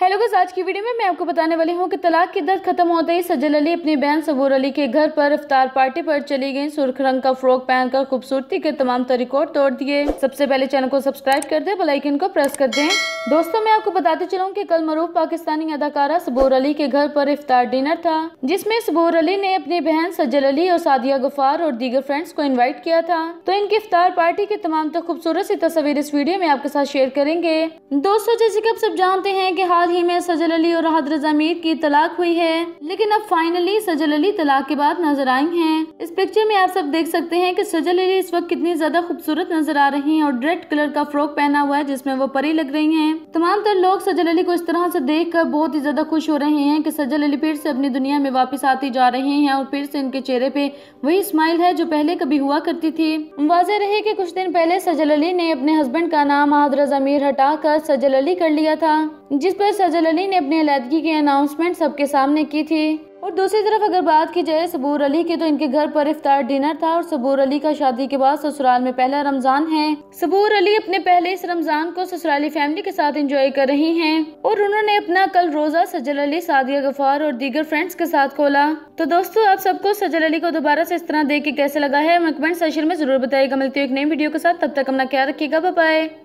Hello guys, आज की video में मैं आपको बताने वाली हूँ कि तलाक की दर्द खत्म होते ही सजल अली अपनी बहन सबूर अली के घर पर इफ्तार पार्टी पर चली गईं। सुर्ख रंग का फ्रॉक पहनकर खूबसूरती के तमाम रिकॉर्ड तोड़ दिए। सबसे पहले चैनल को सब्सक्राइब कर दें, बेल आइकन को प्रेस कर दें। दोस्तों, मैं आपको बताते चलूं कि कल मरूफ पाकिस्तानी अदाकारा सबूर अली के घर पर इफ्तार डिनर था, जिसमें सबूर अली ने अपनी बहन सजल अली और सादिया गफार और दीगर फ्रेंड्स को इनवाइट किया था। तो इनकी इफ्तार पार्टी की तमाम खूबसूरत सी तस्वीर इस वीडियो में आपके साथ शेयर करेंगे। दोस्तों, जैसे कि आप सब जानते हैं कि हाल ही में सजल अली और राहत रज़ा मीर की तलाक हुई है, लेकिन अब फाइनली सजल अली तलाक के बाद नजर आई हैं। इस पिक्चर में आप सब देख सकते हैं कि सजल अली इस वक्त कितनी ज्यादा खूबसूरत नजर आ रही हैं और रेड कलर का फ्रॉक पहना हुआ है जिसमें वो परी लग रही हैं। तमाम तर लोग सजल अली को इस तरह से देखकर बहुत ही ज्यादा खुश हो रहे हैं कि सजल अली फिर से अपनी दुनिया में वापस आती जा रहे हैं और फिर से इनके चेहरे पे वही स्माइल है जो पहले कभी हुआ करती थी। वाज़ेह रहे कि कुछ दिन पहले सजल अली ने अपने हस्बैंड का नाम राहत रज़ा मीर हटाकर सजल अली कर लिया था, जिस पर सजल अली ने अपनी अलैदगी की अनाउंसमेंट सबके सामने की थी। और दूसरी तरफ अगर बात की जाए सबूर अली की, तो इनके घर पर इफ्तार डिनर था और सबूर अली का शादी के बाद ससुराल में पहला रमजान है। सबूर अली अपने पहले इस रमजान को ससुराली फैमिली के साथ एंजॉय कर रही हैं और उन्होंने अपना कल रोजा सजल अली, सादिया गफार और दीगर फ्रेंड्स के साथ खोला। तो दोस्तों, आप सबको सजल अली को दोबारा से इस तरह देख के कैसे लगा है, हमें कमेंट सेक्शन में जरूर बताइएगा। मिलती हूँ एक नई वीडियो के साथ, तब तक अपना ख्याल रखिएगा। Bye bye.